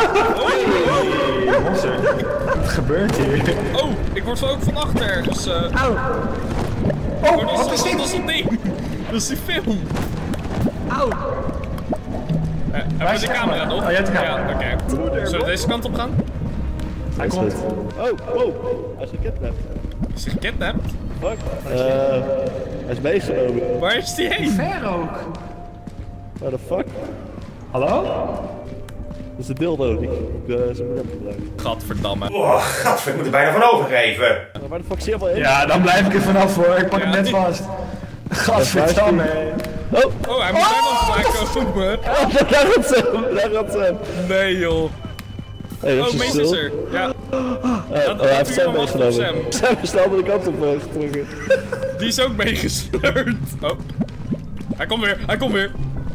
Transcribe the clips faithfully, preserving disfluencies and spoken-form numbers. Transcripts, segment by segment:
Wat gebeurt hier? Oh, ik word ook van achter ergens. Uh... Auw. Oh, oh, dat is dat ding. Dat is die film. Auw. Uh, hebben we de camera nog? Oh, jij hebt de camera. Ja, oké. Okay. Zullen we deze kant op gaan? Hij komt. Oh, wow. Hij is gekidnapt. Is hij gekidnapt? Fuck. Uh, hij is meegenomen. Waar is die heen? Ver ook. What the fuck? Hallo? Dat is de dildo die ik uh, zijn moeder heb gebruikt. Gadverdamme. Oh, gadver, ik moet er bijna van overgeven. Maar waar de fuck is hij allemaal in? Ja, dan blijf ik er vanaf hoor. Ik pak Ja, hem net die- vast. Gadverdamme. Oh! Oh, hij moet daar nog bij komen. Oh, daar gaat ze! Daar gaat ze! Nee joh. Hey, dat Oh, is Mees stil. is er. Ja. Uh, oh, hij heeft Sam meegenomen. Sam. Sam is de andere kant op uh, getrokken. Die is ook meegesleurd. Oh. Hij komt weer, hij komt weer.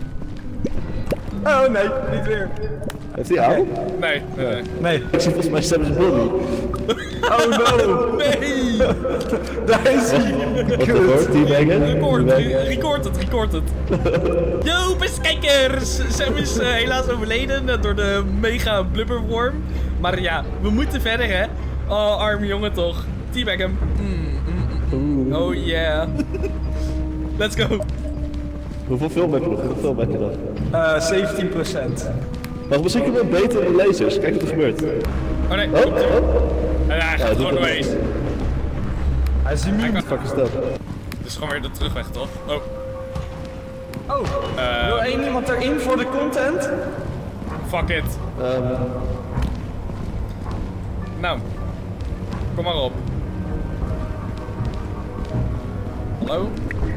Oh nee, niet weer. Heeft hij aan? Nee, nee, nee. Nee. Ik zie volgens mij Sam is Billy. Oh no. Nee! Daar is hij. Wat de hoor? Teamhanger? Record, re- record het, record het. Yo, beste kijkers! Sam is uh, helaas overleden uh, door de mega blubberworm. Maar ja, we moeten verder hè. Oh, arme jongen toch. Teabag hem. Mm, mm, mm. Oh yeah. Let's go. Hoeveel film heb je nog? Hoeveel film heb je nog? Uh, zeventien procent. Maar misschien kunnen we beter in lasers. Kijk wat er gebeurt. Oh nee. Oh, oh. En hij gaat doe gewoon dat doorheen. niet. Hij is immuun. Wat de fuck is dat? Het is gewoon weer de terugweg toch? Oh. Oh, Uh, wil één iemand erin voor de content? fuck it. Um, Nou. Kom maar op. Hallo?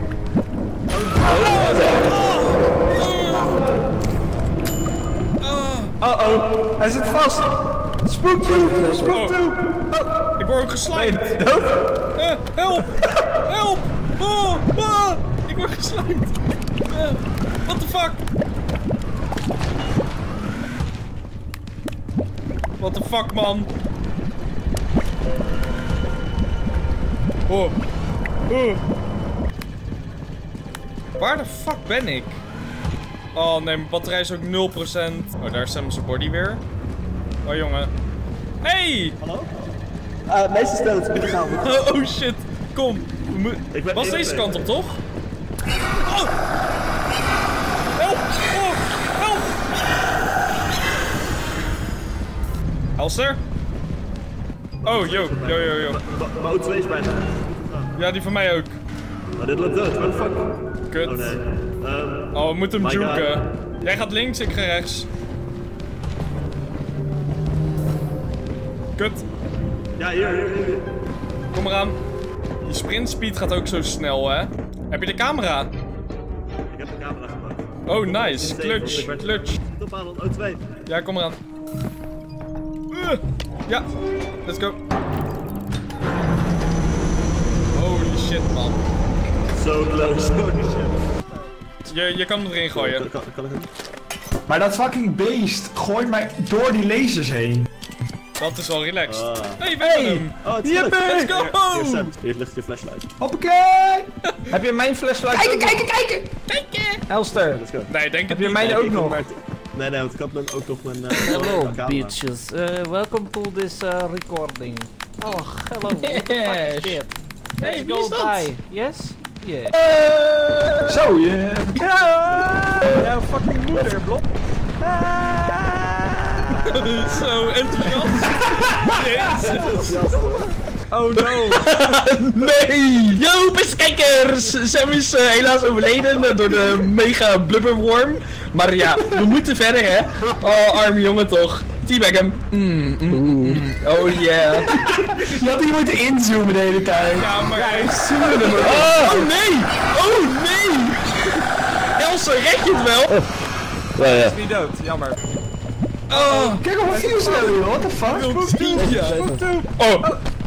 Uh oh, hij zit vast. Spook toe, spook toe. Ik word ook geslijmd. Dood? Uh, help! Help! Oh, ah, ik word geslijmd. Uh, what the fuck? What the fuck, man? Oh. Oh. Waar de fuck ben ik? Oh nee, mijn batterij is ook nul procent. Oh, daar is Sam zijn body weer. Oh jongen. Hey! Hallo? Uh, meeste stellen het is gaan. Oh, oh shit, kom. We mo- Ik ben Was eerder deze mee. kant op, toch? Oh! Help! Oh! Help! Elster? Oh, yo, yo, yo, yo. Mijn auto twee is bijna. Ja, die van mij ook. Maar dit loopt dood, what the fuck? Kut. Oh nee. Um, Oh, we moeten hem My God. juken. Jij gaat links, ik ga rechts. Kut. ja, hier, hier, hier. Kom eraan. Die sprintspeed gaat ook zo snel, hè? Heb je de camera? Ik heb de camera gemaakt. Oh, nice. Clutch, clutch. Top aan, O twee. Ja, kom eraan. Uh, ja, let's go. Holy shit, man. Zo close, holy shit. Je, je kan hem erin gooien. Kan, kan ik het? Maar dat fucking beest gooit mij door die lasers heen. Dat is wel relaxed. Ah. Hey, we hebben hem. Oh, het is Yippee! gelukt. Let's go! Hier, Sam. Hier ligt je flashlight. Hoppakee! Heb je mijn flashlight? Kijken, kijken, kijken! Kijken! Elster, Let's go. Nee, denk het heb je niet. mijn Nee, ook ik nog? heb maar- Nee, nee, want ik heb dan ook nog mijn... Uh, Hello, camera. bitches. Uh, welcome to this uh, recording. Oh, hello. What the fuck is dit? Hey, Let's wie go is dat? die. Yes? Yeah. Zo, je... Ja! Jouw fucking moeder, Blop. Zo enthousiast. Jezus. Oh no. Nee! Yo, beste kijkers! Sam is uh, helaas overleden uh, door de mega blubberworm. Maar ja, we moeten verder, hè? Oh, arme jongen toch. Teabag hem. Mm, mm, mm. Oh yeah. Je had hier moeten inzoomen de hele tijd. Ja, maar hij is... Zoenen hem. Oh, oh nee! Oh nee! Elsa, red je het wel? Ja, ja. Niet dood, jammer. Oh, Kijk op een fuse hebben, joh. What the fuck? ja. Oh.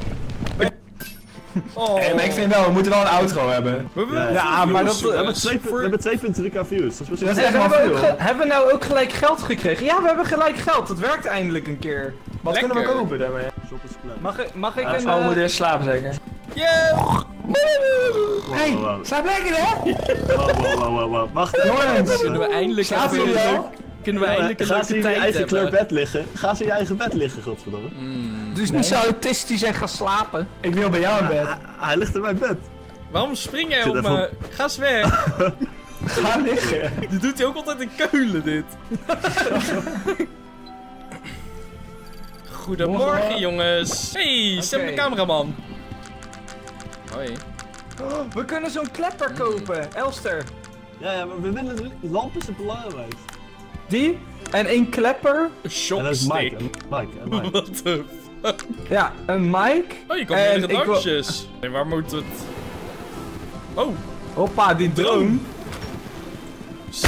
Oh. Hey, maar ik vind wel, we moeten wel een outro hebben. We hebben Ja, maar dat- We hebben twee- we hebben twee punt drie k views. Dat is Dat is best echt wel wel veel. veel. Hebben we nou ook gelijk geld gekregen? Ja, we hebben gelijk geld. Dat werkt eindelijk een keer. Wat Lekker. kunnen we kopen daarmee? Shop is klein. Mag ik, mag ik Ah, een... zo eh, moet eerst slapen zeker? Yeah! Hey, wow. slaap lekker hè? Wow, wow, wow, wow, wow. Wacht. Jongens, Kunnen we eindelijk slapen even jullie een al? Kunnen we eindelijk een Ga leuke ze in je tijd eigen kleur hebben. bed liggen? Ga ze in je eigen bed liggen, godverdomme. Dus niet zo autistisch en gaan slapen. Ik wil bij jou in bed. Hij, hij ligt in mijn bed. Waarom spring jij Zit op even me? Ga eens weg. Ga liggen. Dit doet hij ook altijd in Keulen, dit. Goedemorgen, jongens. Hey, Sam de Oké. cameraman. Hoi. We kunnen zo'n klepper kopen, Elster. Ja, ja, maar we willen de lamp is het belangrijkste. Die en één klepper. Een En dat is Mike. shockstick. En Mike, en Mike. What the fuck? Ja, een mic. Oh, je kan En meerdere ik wil- dansjes. Nee, waar moet het? Oh, Hoppa, die drone. zo.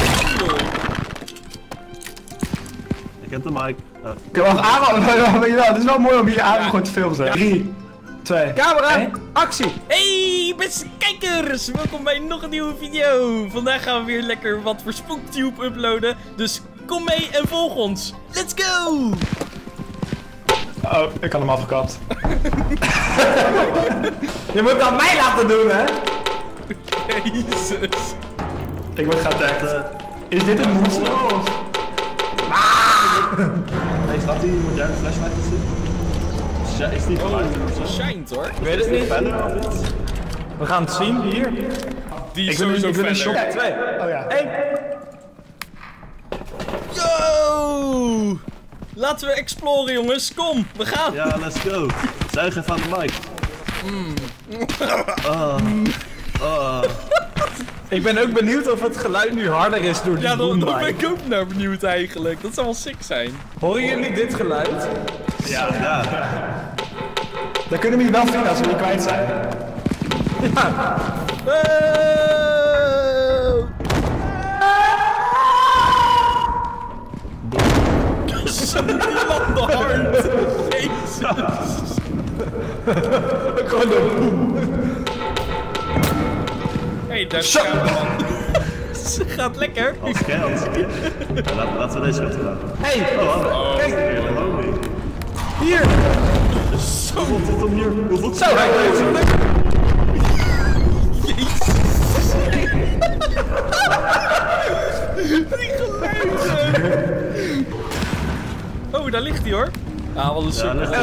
Ik heb de Mike. Uh, Oké, wacht, Aaron, weet je wel, het is wel mooi om hier Aaron gewoon te filmen. Zeg. Drie, twee, Camera, één. actie. Hey, beste kijkers! Welkom bij nog een nieuwe video. Vandaag gaan we weer lekker wat voor SpookTube uploaden. Dus kom mee en volg ons. Let's go! Oh, ik had hem afgekapt. Je moet dat mij laten doen, hè? Jezus. Ik word geattackt. Is dit een monster? hey, staat die moderne flashlight te zien? Ja, is die Oh, buiten of zo? ze shined hoor. Ik weet het niet. Verder of iets? We gaan het zien, hier. Die is Ik wil een, sowieso ik wil een verder. shock. Twee. Oh ja. Eén. Yo! Laten we exploren, jongens. Kom, we gaan. Ja, let's go. Zuig even aan de mic. Oh. Oh. Ik ben ook benieuwd of het geluid nu harder is door die Ja, daar boom daar ben mic. ik ook naar benieuwd eigenlijk. Dat zou wel sick zijn. Horen jullie dit geluid? Ja, ja. Dan kunnen we hier wel vinden als we niet kwijt zijn. Wow! Zo, die landde hard. Jezus. Gewoon door. Hey, daar is de cameraman. Ze gaat lekker. Als geld. Ja, laten, laten we deze gaan doen. Hey, Oh, kijk, homie. hier. Hoeveel zit hem hier? Hoeveel zit Zo, hij heeft zo lekker. Die geluiden. Oh, daar ligt hij hoor. Ah, wat een Ja, sukkel. ligt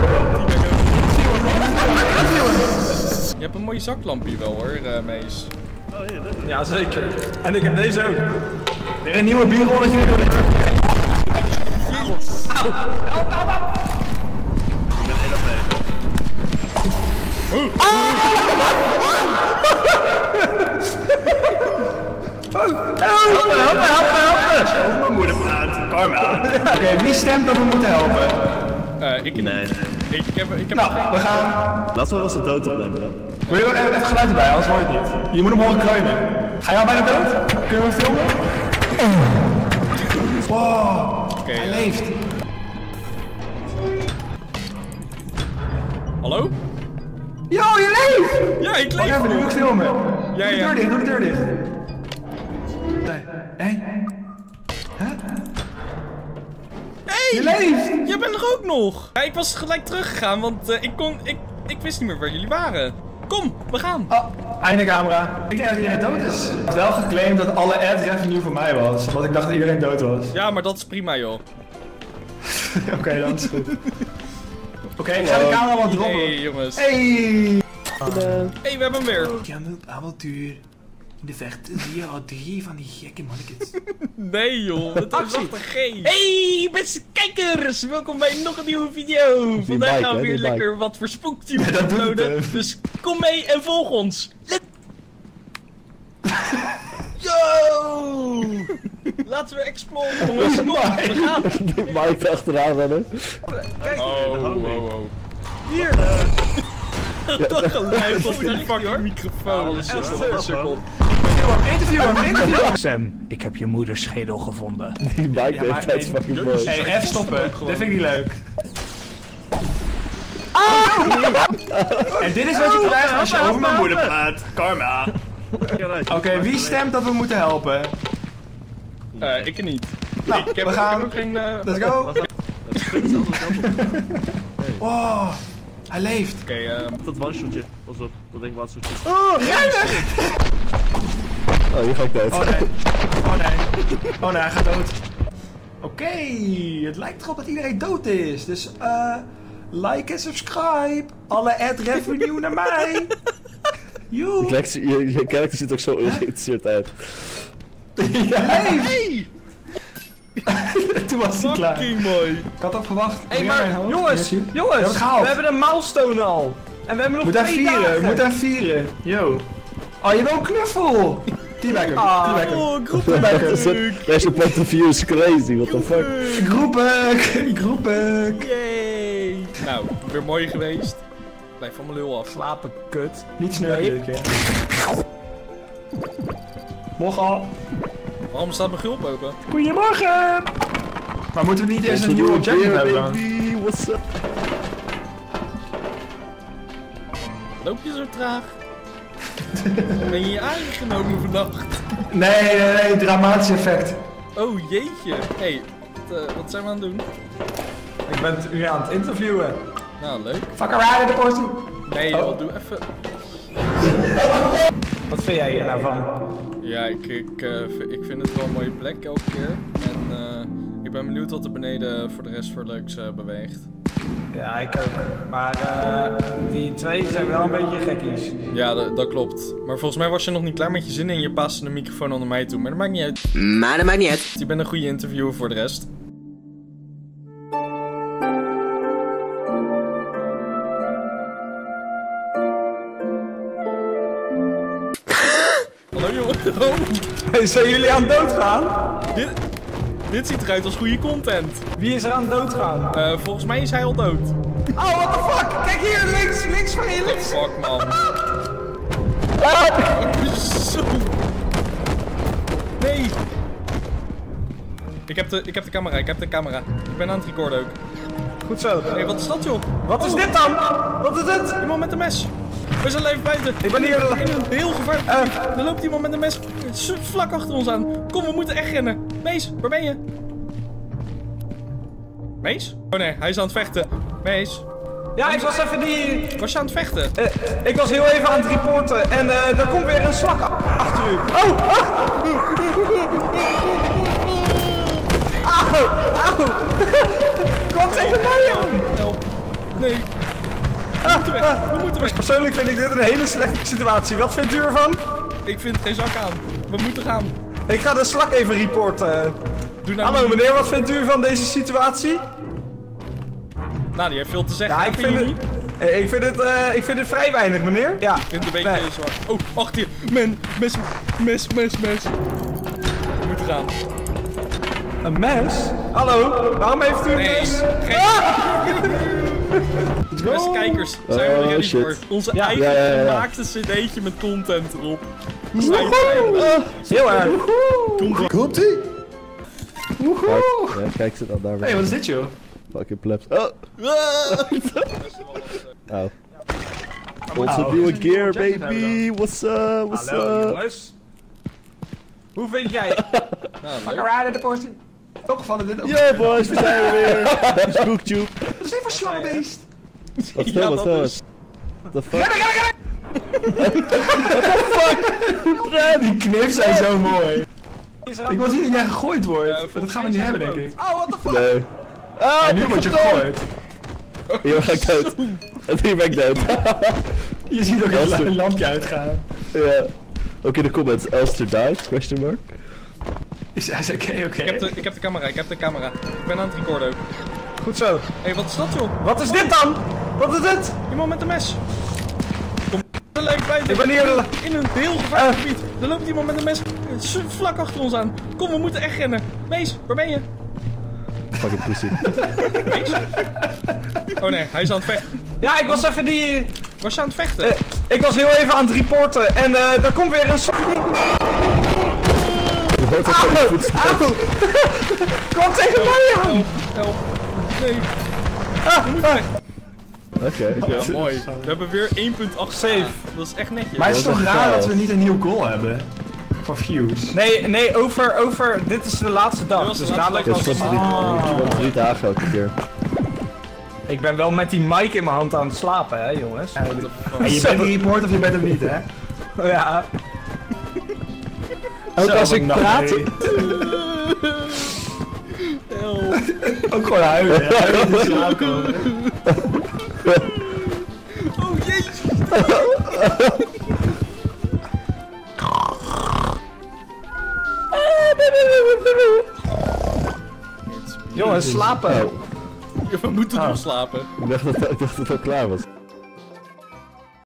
Je hebt een mooie zaklamp hier wel hoor, uh, Mees. Oh, hier, dit. Ja, zeker. En ik heb deze ook. Weer een nieuwe bierrolletje. Ik ben één op negen. Help me, help me, help me, help me. Over mijn moeder praat. Karma. Oké, wie stemt dat we moeten helpen? Uh, ik Nee. Ik heb, ik heb Nou, we gaan... Laten we wel eens de dood opnemen dan. Wil je nog even even geluid erbij, anders hoor je het niet. Je moet hem horen kreunen. Ga je al bijna dood? Kunnen we filmen? Wow, Oké, hij uh, leeft. hallo? Yo, je leeft! Ja, ik Wacht leef even, nu moet ik nog. filmen. Ja, Doe de ja. deur dicht, doe de deur dicht. Nee, hé? Hey! Je leeft! Jij bent er ook nog! Ja, ik was gelijk teruggegaan, want uh, ik kon... Ik, ik wist niet meer waar jullie waren. Kom, we gaan. Oh, einde camera. Ik denk dat iedereen dood is. Ik had wel geclaimd dat alle ad revenue voor mij was. Want ik dacht dat iedereen dood was. Ja, maar dat is prima joh. Oké, okay, dan is het goed. Oké, ik ga de camera wat droppen. Hey jongens. Hey! Hey, we hebben hem weer. Ik aan het avontuur. In de verte zie je al drie van die gekke mannetjes. Nee joh, het is echt een G. Hey beste kijkers, welkom bij nog een nieuwe video. Vandaag bike, gaan we hè, weer die bike. lekker wat voor SpookTube Ja, dat doet het, uploaden. hè. Dus kom mee en volg ons. Let Yo! Laten we exploren jongens, kom, we gaan. Mike achteraan rennen. Oh, oh, oh. Hier! Dat geluid op die fucking microfoon. Wat een sukkel, wat een sukkel. Interview hem, interview hem. Sam, ik heb je moeders schedel gevonden. Die Mike maar heeft tijd nee, fucking mooi. Hey, even stoppen. Dit vind ik niet leuk. En dit is wat je krijgt als je over mijn moeder praat. Karma. Oké, wie stemt dat we moeten helpen? Eh, ik niet. Nou, ik heb, we ik gaan. heb ook geen... eh, Let's go. Wow, hij leeft. Oké, ehm... Dat one-shotje. Pas op, dat denk ik one-shotje. Oh, rennen! Oh, hier ga ik dood. Oh nee. Oh nee. Oh nee, hij gaat dood. Oké, okay, het lijkt erop dat iedereen dood is. Dus uh, like en subscribe. Alle ad revenue naar mij. Joe. Je, je, je character ziet ook zo geïnteresseerd uit. Ja, hey! Toen was hij klaar. Fucking mooi. Ik had al verwacht. Hé, hey, maar jongens, ja, jongens, we, we hebben een milestone al. En we hebben nog moet daar twee vieren, dagen. we moeten daar vieren. Yo. Oh, je wil een knuffel. Teabagger, ah, teabagger. Oh, groepelijk. Deze point of view is crazy, what the fuck. Groepek, groepek. Yay. Nou, weer mooi geweest. Blijf van mijn lul af. Slapen, kut. Niet snurken dit keer. Morgen. Waarom staat mijn gulp open? Goedemorgen. Maar moeten we niet eerst een nieuwe objective hebben dan? Baby, what's up? Loop je zo traag? Ben je je aangenomen vannacht? Nee, nee, nee, dramatisch effect. Oh jeetje. Hé, hey, wat, uh, wat zijn we aan het doen? Ik ben u aan het interviewen. Nou, leuk. Fuck around in the portie. Nee joh, doe even... Wat vind jij hier nou van? Ja, ik, ik, uh, ik vind het wel een mooie plek elke keer. En uh, ik ben benieuwd wat er beneden voor de rest voor leuks uh, beweegt. Ja, ik ook. Maar uh, die twee zijn wel een beetje gekkies. Ja, dat klopt. Maar volgens mij was je nog niet klaar met je zin en je paste de microfoon al naar mij toe. Maar dat maakt niet uit. Maar dat maakt niet uit. Je bent een goede interviewer voor de rest. Hallo jongen. Oh. Hey, zijn jullie aan het doodgaan? Dit, dit ziet eruit als goede content. Wie is er aan het doodgaan? Uh, volgens mij is hij al dood. Oh, what the fuck? Kijk hier, links, links van je, links. Fuck man. Zo. Nee. Ik heb, de, ik heb de camera, ik heb de camera. Ik ben aan het recorden ook. Goed zo. Hé, hey, wat is dat joh? Wat is Oh, dit dan? Wat is dit? iemand met een mes. We zijn even buiten. Ik ben hier. In een heel gevaarlijk gebied. Er loopt iemand met een mes vlak achter ons aan. Kom, we moeten echt rennen. Mees, waar ben je? Mees? Oh nee, hij is aan het vechten. Mees, Ja, ik was even die... was je aan het vechten? Uh, ik was heel even aan het reporten en uh, er komt weer een slak achter u. Oh! Auw! Auw! Kom tegen mij, joh! Help. Nee. We moeten weg. We moeten weg. Persoonlijk vind ik dit een hele slechte situatie. Wat vindt u ervan? Ik vind geen zak aan. We moeten gaan. Ik ga de slak even reporten. Doe nou Hallo niet. meneer, wat vindt u van deze situatie? Nou, die heeft veel te zeggen. Ja, ik vind, je het, niet? eh, ik, vind het, uh, ik vind het vrij weinig, meneer. Ja. Ik vind het een beetje Nee. zwaar. Oh, achter je. Men, mes, mes, mes, mes. We moeten gaan. Een mes? Hallo, waarom heeft u een Nee, mes? geen... Ah! Beste kijkers, zijn we er Oh, ready shit. voor? Onze Ja. eigen Ja, ja, ja. gemaakte cd'tje met content erop. Hoe zijn we? Heel erg. Komt-ie? Ja, kijk ze dan daar. Hé, hey, wat is dit joh? Fucking plebs. Oh! Auw. Onze Oh. nieuwe gear, Objective baby! What's up? What's Hallo up? jongens. Hoe vind jij? Nou, Fuck leuk. around in the portie. Opgevallen dit ook. Yeah boys, we zijn er weer! Spooktube! Wat is dit voor slangenbeest? Wat Ja, veel, wat dat veel? is- What the fuck? Die knips zijn zo mooi. Is er Ik wil zien dat jij gegooid wordt. Ja, dat gaan we niet hebben, denk ik. Oh, what the fuck? Nee. Ah, En nu word je gegooid. hier ga ik dood. En hier ben ik dood. Je ziet ook Elster. een lampje uitgaan. Ja. Ook in de comments, Elster died? Question mark. Is hij oké, oké. Ik heb, de, ik heb de camera, ik heb de camera. Ik ben aan het recorden ook. Goed zo. Hé, hey, wat is dat joh? Wat is dit dan? Wat is dit? Iemand met een mes. Kom, er lijkt bij Ik ben hier. in een heel gevaarlijk gebied. Er loopt iemand met een mes vlak achter ons aan. Kom, we moeten echt rennen. Mees, waar ben je? Fucking pussy. Mees? Oh nee, hij is aan het vechten. Ja, ik was even die... Was je aan het vechten? eh, ik was heel even aan het reporten en uh, er komt weer een slak... Je hoort ook van je voetstappen. Auw! Kom tegen mij aan! Help, help. Nee. Ah, ah. Oké. Ja, mooi. We hebben weer één punt acht save. Dat is echt netjes. Maar het is Dat is toch echt raar gaaf. dat we niet een nieuw goal hebben? Voor views. Nee, nee, over, over... Dit is de laatste dag, Dit was de dus laatste dadelijk Het is was... van drie, van drie dagen elke keer. Ik ben wel met die mic in mijn hand aan het slapen, hè jongens. What the fuck? En je bent een report of je bent hem niet, hè? Ja. Ook Zo, als ik wat praat, nacht, Ook gewoon huilen. Ja. Huilen in de slaap komen. Oh jezus. Jongens, slapen. Oh, Ja, we moeten Ah. nog slapen. ik dacht dat, ik dacht dat het al klaar was.